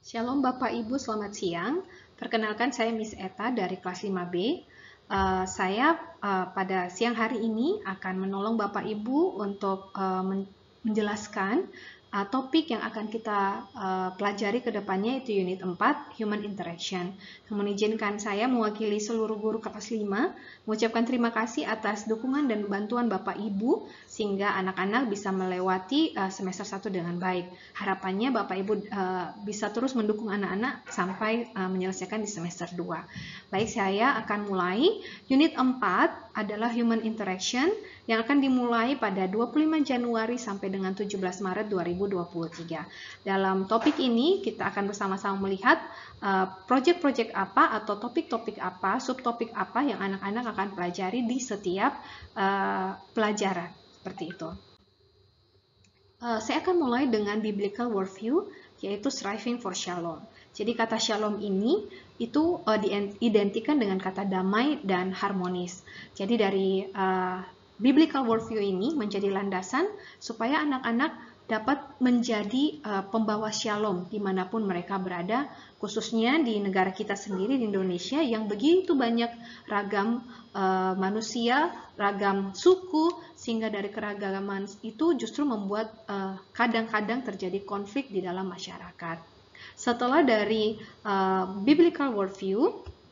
Shalom Bapak Ibu, selamat siang. Perkenalkan saya Miss Eta dari kelas 5B. Saya pada siang hari ini akan menolong Bapak Ibu untuk menjelaskan topik yang akan kita pelajari ke depannya, itu unit 4, Human Interaction. Namun izinkan saya mewakili seluruh guru kelas 5 mengucapkan terima kasih atas dukungan dan bantuan Bapak Ibu sehingga anak-anak bisa melewati semester 1 dengan baik. Harapannya Bapak Ibu bisa terus mendukung anak-anak sampai menyelesaikan di semester 2. Baik, saya akan mulai. Unit 4 adalah Human Interaction yang akan dimulai pada 25 Januari sampai dengan 17 Maret 2023. Dalam topik ini kita akan bersama-sama melihat proyek-proyek apa atau topik-topik apa, subtopik apa yang anak-anak akan pelajari di setiap pelajaran. Seperti itu. Saya akan mulai dengan biblical worldview, yaitu striving for shalom. Jadi kata shalom ini itu diidentikan dengan kata damai dan harmonis. Jadi dari biblical worldview ini menjadi landasan supaya anak-anak dapat menjadi pembawa shalom dimanapun mereka berada, khususnya di negara kita sendiri di Indonesia yang begitu banyak ragam manusia, ragam suku, sehingga dari keragaman itu justru membuat kadang-kadang terjadi konflik di dalam masyarakat. Setelah dari biblical worldview,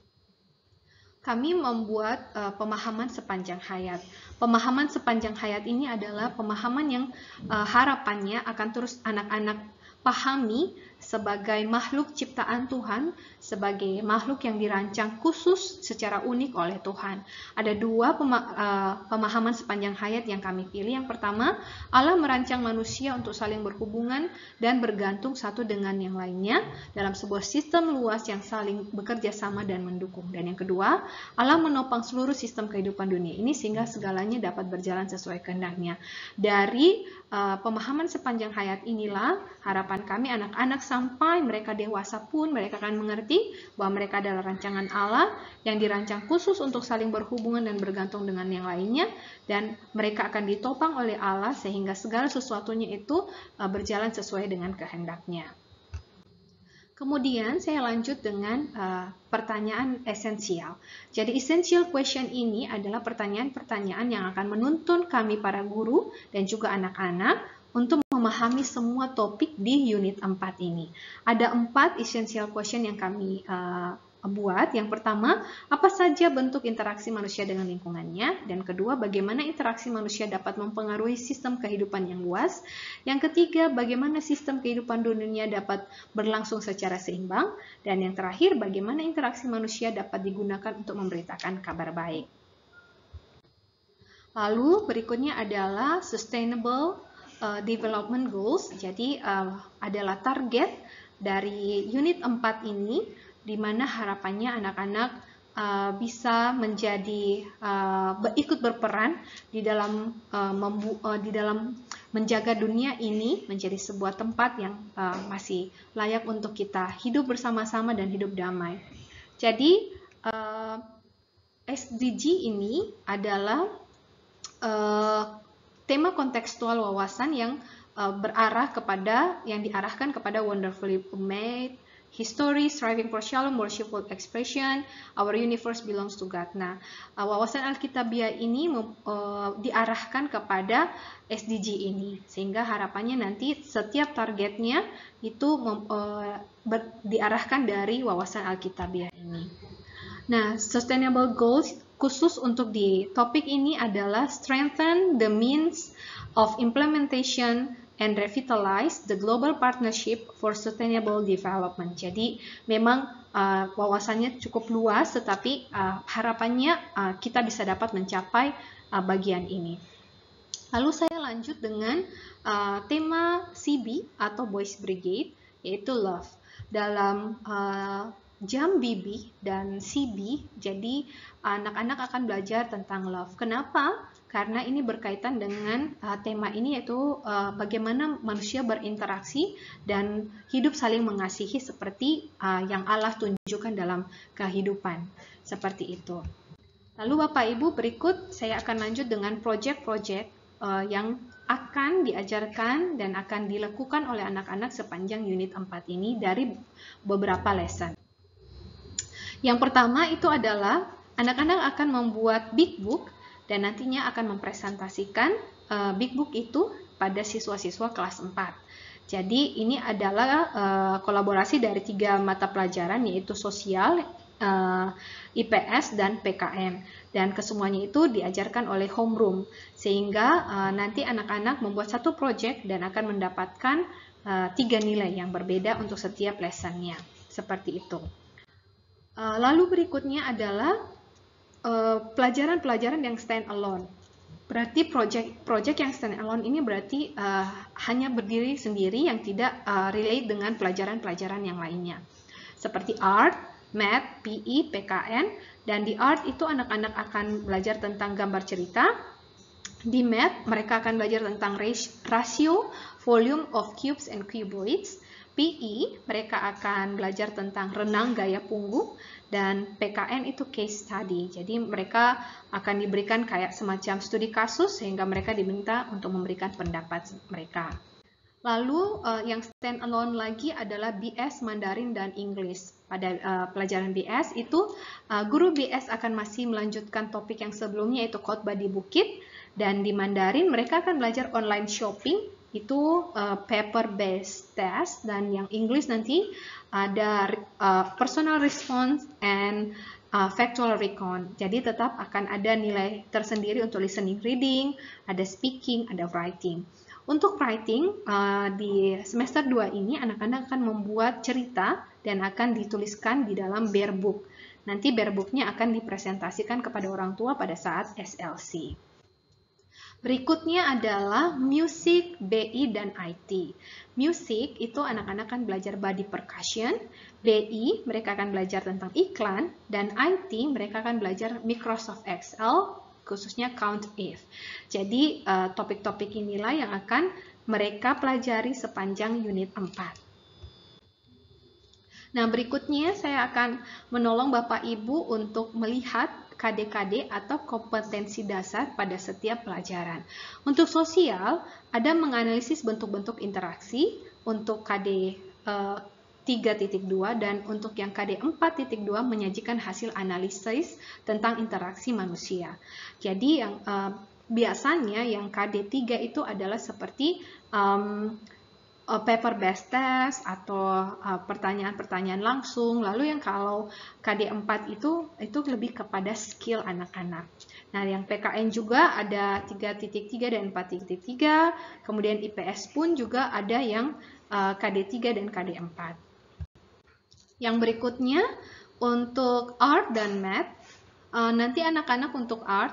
kami membuat pemahaman sepanjang hayat. Pemahaman sepanjang hayat ini adalah pemahaman yang harapannya akan terus anak-anak pahami sebagai makhluk ciptaan Tuhan, sebagai makhluk yang dirancang khusus secara unik oleh Tuhan. Ada dua pemahaman sepanjang hayat yang kami pilih. Yang pertama, Allah merancang manusia untuk saling berhubungan dan bergantung satu dengan yang lainnya dalam sebuah sistem luas yang saling bekerja sama dan mendukung. Dan yang kedua, Allah menopang seluruh sistem kehidupan dunia ini sehingga segalanya dapat berjalan sesuai kehendaknya. Dari pemahaman sepanjang hayat inilah harapan kami anak-anak sampai mereka dewasa pun mereka akan mengerti bahwa mereka adalah rancangan Allah yang dirancang khusus untuk saling berhubungan dan bergantung dengan yang lainnya, dan mereka akan ditopang oleh Allah sehingga segala sesuatunya itu berjalan sesuai dengan kehendaknya. Kemudian saya lanjut dengan pertanyaan esensial. Jadi essential question ini adalah pertanyaan-pertanyaan yang akan menuntun kami para guru dan juga anak-anak untuk memahami semua topik di unit 4 ini. Ada 4 essential question yang kami buat. Yang pertama, apa saja bentuk interaksi manusia dengan lingkungannya? Dan kedua, bagaimana interaksi manusia dapat mempengaruhi sistem kehidupan yang luas? Yang ketiga, bagaimana sistem kehidupan dunia dapat berlangsung secara seimbang? Dan yang terakhir, bagaimana interaksi manusia dapat digunakan untuk memberitakan kabar baik? Lalu berikutnya adalah sustainable development goals. Jadi adalah target dari unit 4 ini, di mana harapannya anak-anak bisa menjadi ikut berperan di dalam menjaga dunia ini menjadi sebuah tempat yang masih layak untuk kita hidup bersama-sama dan hidup damai. Jadi SDG ini adalah tema kontekstual wawasan yang diarahkan kepada wonderfully made, history, striving for shalom, worshipful expression, our universe belongs to God. Nah, wawasan Alkitabiah ini diarahkan kepada SDG ini, sehingga harapannya nanti setiap targetnya itu diarahkan dari wawasan Alkitabiah ini. Nah, sustainable goals khusus untuk di topik ini adalah strengthen the means of implementation and revitalize the global partnership for sustainable development. Jadi memang wawasannya cukup luas, tetapi harapannya kita bisa dapat mencapai bagian ini. Lalu saya lanjut dengan tema CB atau Boys Brigade, yaitu love. Dalam jam BB dan CB, jadi anak-anak akan belajar tentang love. Kenapa? Karena ini berkaitan dengan tema ini, yaitu bagaimana manusia berinteraksi dan hidup saling mengasihi seperti yang Allah tunjukkan dalam kehidupan. Seperti itu. Lalu Bapak Ibu, berikut saya akan lanjut dengan project-project yang akan diajarkan dan akan dilakukan oleh anak-anak sepanjang unit 4 ini dari beberapa lesson. Yang pertama itu adalah anak-anak akan membuat big book dan nantinya akan mempresentasikan big book itu pada siswa-siswa kelas 4. Jadi ini adalah kolaborasi dari 3 mata pelajaran, yaitu sosial, IPS, dan PKN. Dan kesemuanya itu diajarkan oleh homeroom, sehingga nanti anak-anak membuat satu project dan akan mendapatkan 3 nilai yang berbeda untuk setiap lessonnya. Seperti itu. Lalu berikutnya adalah pelajaran-pelajaran yang stand alone. Berarti project yang stand alone ini berarti hanya berdiri sendiri yang tidak relate dengan pelajaran-pelajaran yang lainnya. Seperti art, math, PE, PKN, dan di art itu anak-anak akan belajar tentang gambar cerita. Di math mereka akan belajar tentang ratio, volume of cubes and cuboids. PE mereka akan belajar tentang renang gaya punggung, dan PKN itu case study. Jadi mereka akan diberikan kayak semacam studi kasus sehingga mereka diminta untuk memberikan pendapat mereka. Lalu yang stand alone lagi adalah BS Mandarin dan English. Pada pelajaran BS itu guru BS akan masih melanjutkan topik yang sebelumnya, yaitu khotbah di bukit, dan di Mandarin mereka akan belajar online shopping, itu paper based test, dan yang English nanti ada personal response and factual recon. Jadi tetap akan ada nilai tersendiri untuk listening reading, ada speaking, ada writing. Untuk writing di semester 2 ini anak-anak akan membuat cerita dan akan dituliskan di dalam bare book. Nanti bare booknya akan dipresentasikan kepada orang tua pada saat SLC. Berikutnya adalah musik, BI, dan IT. Musik itu anak-anak akan belajar body percussion, BI mereka akan belajar tentang iklan, dan IT mereka akan belajar Microsoft Excel, khususnya count if. Jadi topik-topik inilah yang akan mereka pelajari sepanjang unit 4. Nah, berikutnya saya akan menolong Bapak Ibu untuk melihat KD-KD atau kompetensi dasar pada setiap pelajaran. Untuk sosial, ada menganalisis bentuk-bentuk interaksi untuk KD 3.2 dan untuk yang KD 4.2 menyajikan hasil analisis tentang interaksi manusia. Jadi yang biasanya yang KD 3 itu adalah seperti paper based test atau pertanyaan-pertanyaan langsung. Lalu yang kalau KD4 itu lebih kepada skill anak-anak. Nah, yang PKN juga ada 3.3 dan 4.3. Kemudian IPS pun juga ada yang KD3 dan KD4. Yang berikutnya untuk art dan math. Nanti anak-anak untuk art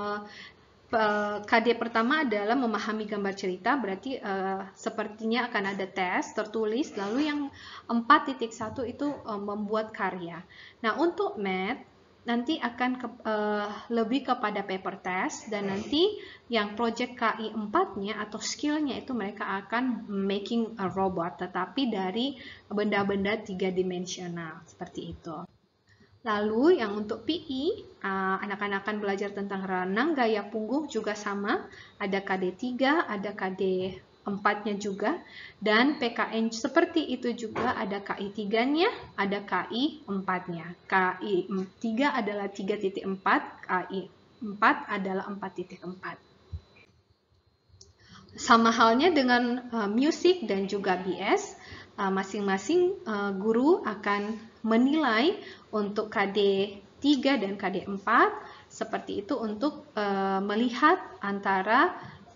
KD pertama adalah memahami gambar cerita, berarti sepertinya akan ada tes tertulis, lalu yang 4.1 itu membuat karya. Nah, untuk math nanti akan lebih kepada paper test, dan nanti yang project KI 4-nya atau skill-nya itu mereka akan making a robot, tetapi dari benda-benda 3-dimensional, seperti itu. Lalu yang untuk PI, anak-anak akan belajar tentang renang gaya punggung juga sama, ada KD 3, ada KD 4-nya juga, dan PKN seperti itu juga ada KI 3-nya, ada KI 4-nya. KI 3 adalah 3.4, KI 4 adalah 4.4. Sama halnya dengan musik dan juga BS, masing-masing guru akan menilai untuk KD 3 dan KD 4 seperti itu untuk melihat antara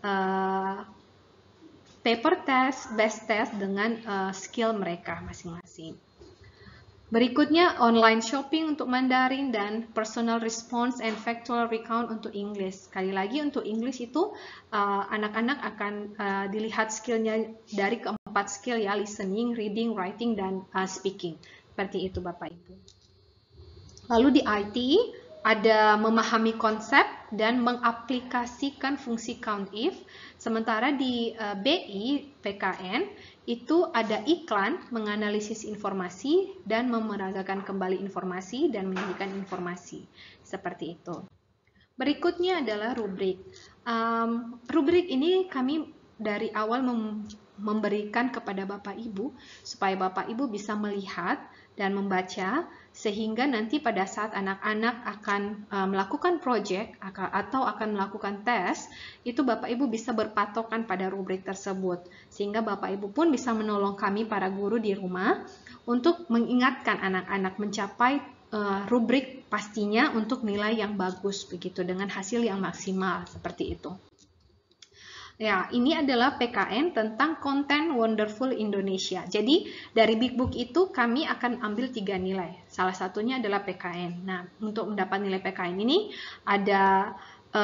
paper test, best test dengan skill mereka masing-masing. Berikutnya online shopping untuk Mandarin dan personal response and factual recount untuk English. Sekali lagi untuk English itu anak-anak akan dilihat skillnya dari keempat skill ya, listening, reading, writing, dan speaking. Seperti itu Bapak Ibu. Lalu di IT ada memahami konsep dan mengaplikasikan fungsi count if. Sementara di BI, PKN, itu ada iklan, menganalisis informasi, dan memeragakan kembali informasi dan menyajikan informasi. Seperti itu. Berikutnya adalah rubrik. Rubrik ini kami dari awal memberikan kepada Bapak Ibu supaya Bapak Ibu bisa melihat dan membaca, sehingga nanti pada saat anak-anak akan melakukan project atau akan melakukan tes, itu Bapak Ibu bisa berpatokan pada rubrik tersebut, sehingga Bapak Ibu pun bisa menolong kami para guru di rumah untuk mengingatkan anak-anak mencapai rubrik pastinya untuk nilai yang bagus begitu, dengan hasil yang maksimal seperti itu. Ya, ini adalah PKN tentang konten Wonderful Indonesia. Jadi, dari Big Book itu kami akan ambil 3 nilai. Salah satunya adalah PKN. Nah, untuk mendapat nilai PKN ini ada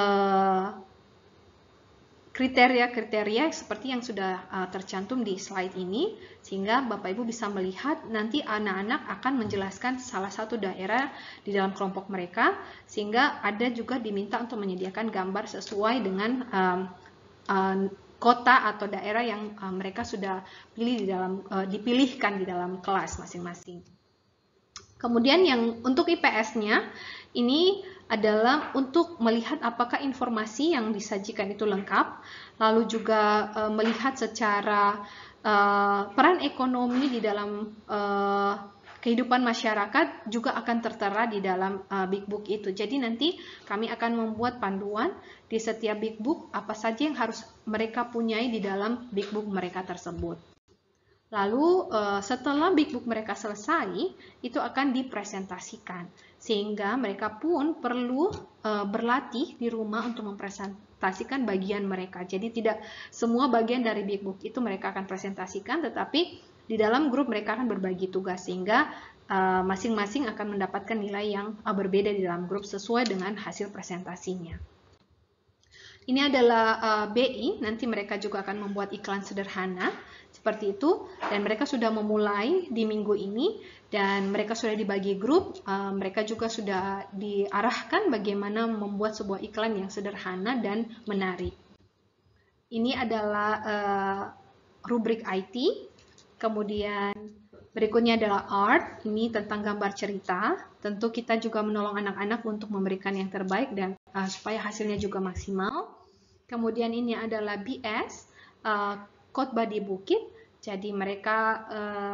kriteria-kriteria seperti yang sudah tercantum di slide ini, sehingga Bapak Ibu bisa melihat nanti anak-anak akan menjelaskan salah satu daerah di dalam kelompok mereka, sehingga ada juga diminta untuk menyediakan gambar sesuai dengan kota atau daerah yang mereka sudah pilih di dalam dipilihkan di dalam kelas masing-masing. Kemudian yang untuk IPS-nya ini adalah untuk melihat apakah informasi yang disajikan itu lengkap, lalu juga melihat secara peran ekonomi di dalam kehidupan masyarakat juga akan tertera di dalam Big Book itu. Jadi nanti kami akan membuat panduan di setiap Big Book apa saja yang harus mereka punyai di dalam Big Book mereka tersebut. Lalu setelah Big Book mereka selesai, itu akan dipresentasikan. Sehingga mereka pun perlu berlatih di rumah untuk mempresentasikan bagian mereka. Jadi tidak semua bagian dari Big Book itu mereka akan presentasikan, tetapi di dalam grup mereka akan berbagi tugas, sehingga masing-masing akan mendapatkan nilai yang berbeda di dalam grup sesuai dengan hasil presentasinya. Ini adalah BI, nanti mereka juga akan membuat iklan sederhana seperti itu, dan mereka sudah memulai di minggu ini, dan mereka sudah dibagi grup, mereka juga sudah diarahkan bagaimana membuat sebuah iklan yang sederhana dan menarik. Ini adalah rubrik IT, kemudian berikutnya adalah art, ini tentang gambar cerita. Tentu kita juga menolong anak-anak untuk memberikan yang terbaik dan supaya hasilnya juga maksimal. Kemudian ini adalah BS, khotbah di bukit. Jadi mereka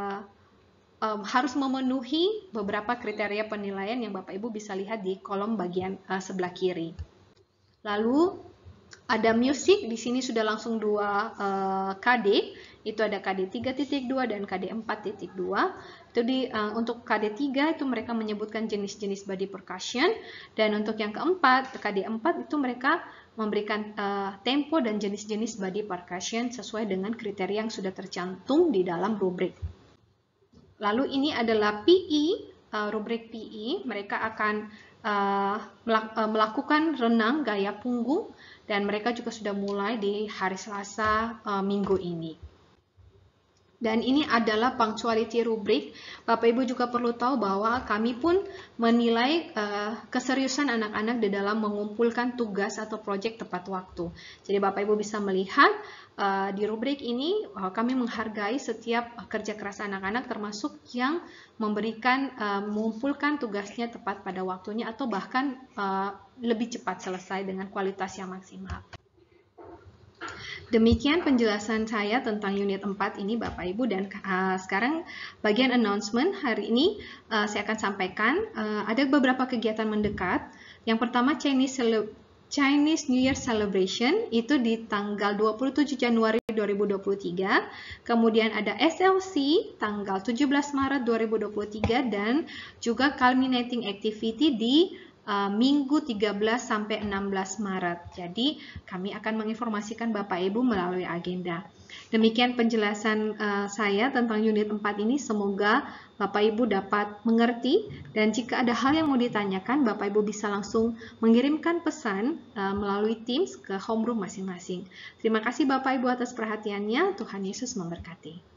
harus memenuhi beberapa kriteria penilaian yang Bapak Ibu bisa lihat di kolom bagian sebelah kiri. Lalu ada musik, di sini sudah langsung 2 KD, itu ada KD 3.2 dan KD 4.2. Itu untuk KD 3 itu mereka menyebutkan jenis-jenis body percussion, dan untuk yang keempat, KD 4 itu mereka memberikan tempo dan jenis-jenis body percussion sesuai dengan kriteria yang sudah tercantum di dalam rubrik. Lalu ini adalah PE, rubrik PE, mereka akan melakukan renang gaya punggung, dan mereka juga sudah mulai di hari Selasa minggu ini. Dan ini adalah punctuality rubrik. Bapak Ibu juga perlu tahu bahwa kami pun menilai keseriusan anak-anak di dalam mengumpulkan tugas atau proyek tepat waktu. Jadi Bapak Ibu bisa melihat di rubrik ini kami menghargai setiap kerja keras anak-anak, termasuk yang memberikan mengumpulkan tugasnya tepat pada waktunya atau bahkan lebih cepat selesai dengan kualitas yang maksimal. Demikian penjelasan saya tentang unit 4 ini Bapak Ibu, dan sekarang bagian announcement hari ini saya akan sampaikan ada beberapa kegiatan mendekat. Yang pertama Chinese New Year Celebration itu di tanggal 27 Januari 2023. Kemudian ada SLC tanggal 17 Maret 2023 dan juga culminating activity di Minggu 13 sampai 16 Maret. Jadi kami akan menginformasikan Bapak Ibu melalui agenda. Demikian penjelasan saya tentang unit 4 ini. Semoga Bapak Ibu dapat mengerti, dan jika ada hal yang mau ditanyakan, Bapak Ibu bisa langsung mengirimkan pesan melalui Teams ke homeroom masing-masing. Terima kasih Bapak Ibu atas perhatiannya. Tuhan Yesus memberkati.